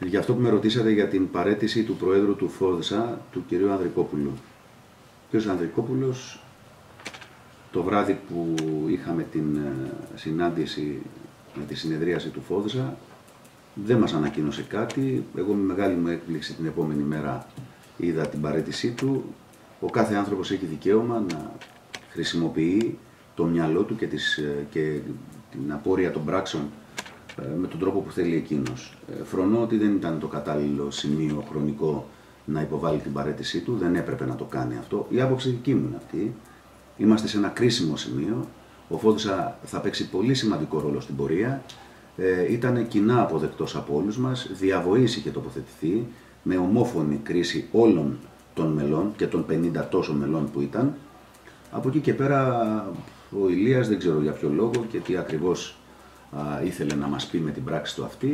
Για αυτό που με ρωτήσατε για την παραίτηση του Προέδρου του ΦΟΔΣΑ, του κ. Ανδρικόπουλου. Ο κ. Ανδρικόπουλος, το βράδυ που είχαμε την συνάντηση με τη συνεδρίαση του ΦΟΔΣΑ, δεν μας ανακοίνωσε κάτι. Εγώ με μεγάλη μου έκπληξη την επόμενη μέρα είδα την παραίτησή του. Ο κάθε άνθρωπος έχει δικαίωμα να χρησιμοποιεί το μυαλό του και την απόρρεια των πράξεων με τον τρόπο που θέλει εκείνος. Φρονώ ότι δεν ήταν το κατάλληλο σημείο χρονικό να υποβάλει την παραίτησή του, δεν έπρεπε να το κάνει αυτό. Η άποψη δική μου είναι αυτή. Είμαστε σε ένα κρίσιμο σημείο. Ο ΦΟΔΣΑ θα παίξει πολύ σημαντικό ρόλο στην πορεία. Ήταν κοινά αποδεκτός από όλους μας, διαβοής είχε τοποθετηθεί με ομόφωνη κρίση όλων των μελών και των 50 τόσων μελών που ήταν. Από εκεί και πέρα ο Ηλίας, δεν ξέρω για ποιο λόγο και τι ακριβώς ήθελε να μας πει με την πράξη του αυτή.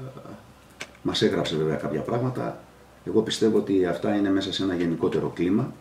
Μας έγραψε βέβαια κάποια πράγματα. Εγώ πιστεύω ότι αυτά είναι μέσα σε ένα γενικότερο κλίμα.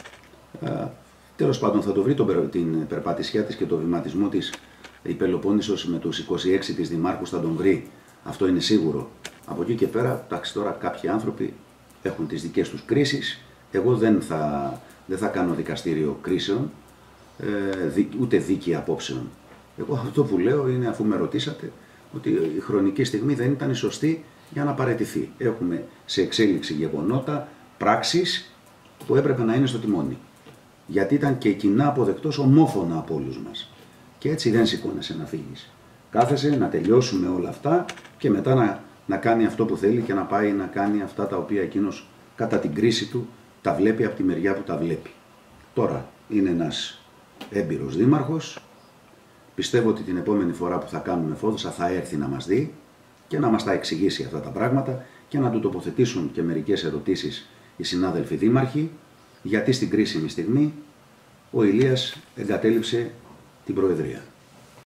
Τέλος πάντων θα το βρει την περπατησιά της και το βηματισμό της η Πελοπόννησος με τους 26 της δημάρχους θα τον βρει. Αυτό είναι σίγουρο. Από εκεί και πέρα, εντάξει, τώρα κάποιοι άνθρωποι έχουν τις δικές τους κρίσεις. Εγώ δεν θα κάνω δικαστήριο κρίσεων, ούτε δίκη απόψεων. Εγώ αυτό που λέω είναι, αφού με ρωτήσατε, ότι η χρονική στιγμή δεν ήταν η σωστή για να παραιτηθεί. Έχουμε σε εξέλιξη γεγονότα, πράξεις που έπρεπε να είναι στο τιμόνι. Γιατί ήταν και κοινά αποδεκτός ομόφωνα από όλους μας. Και έτσι δεν σηκώνεσαι να φύγεις. Κάθεσαι να τελειώσουμε όλα αυτά και μετά να κάνει αυτό που θέλει και να πάει να κάνει αυτά τα οποία εκείνος κατά την κρίση του τα βλέπει από τη μεριά που τα βλέπει. Τώρα είναι ένας έμπειρος δήμαρχος. Πιστεύω ότι την επόμενη φορά που θα κάνουμε ΦΟΔΣΑ θα έρθει να μας δει και να μας τα εξηγήσει αυτά τα πράγματα και να του τοποθετήσουν και μερικές ερωτήσεις οι συνάδελφοι δήμαρχοι, γιατί στην κρίσιμη στιγμή ο Ηλίας εγκατέλειψε την Προεδρία.